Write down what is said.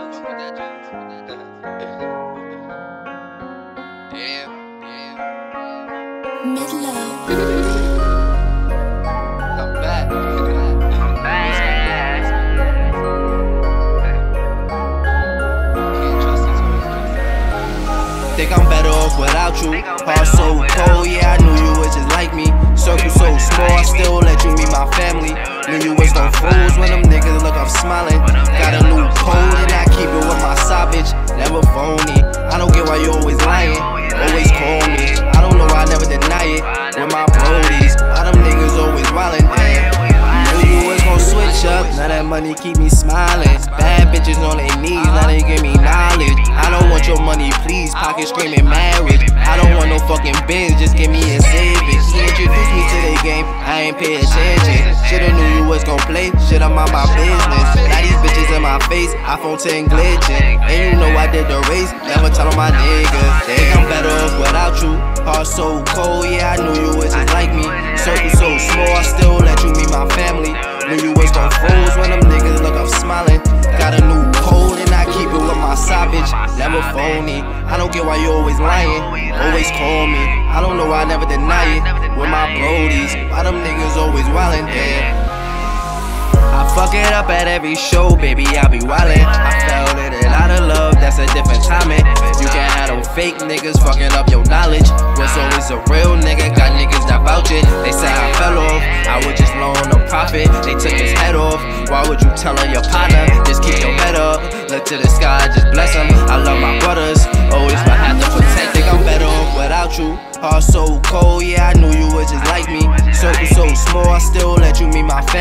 I'm back. Think I'm better off without you. Heart so cold, yeah, I knew you was just like me. Circle so small, I still let you meet my family. Knew you was no fools when them niggas look, I'm smiling. Got a new code and I keep it with my side bitch, never phony. I don't get why you always lying, always call me. I don't know, I never deny it with my brodies. Why them niggas always wildin', damn. Knew you was gon' switch up, now that money keep me smiling. Bad bitches on their knees, now they give me knowledge. I don't want your money, please, pocket screaming marriage. I don't want no fucking Benz, just give me a Civic. He introduced me to the game, I ain't pay attention. Shoulda knew you was gon' play, shit, I'm on my business. Now these bitches in my face, iPhone 10 glitching. And you know I did the race, never tell on my niggas. Think I'm better off without you. Heart so cold, yeah, I knew you was just like me. Circle so small, I still let you meet my family. Knew you was gon' fools when them niggas look, I'm smiling. Got a new code and I keep it with my side bitch, never phony. I don't get why you always lying, always call me. I don't know why I never deny it with my brodies. Why them niggas always wildin', damn. I fuck it up at every show, baby, I be wildin'. I felt it, a lot of love, that's a different timing. You can have them fake niggas fucking up your knowledge. Was always a real nigga, got niggas that vouch it. They say I fell off, I was just loan a profit. They took his head off, why would you tell on your partner? Just keep your head up, look to the sky, just bless them. I love my brothers, always but have to protect. Think I'm better off without you. Heart so cold, yeah, I knew you was just like me. Circle so small, I still let you meet my family.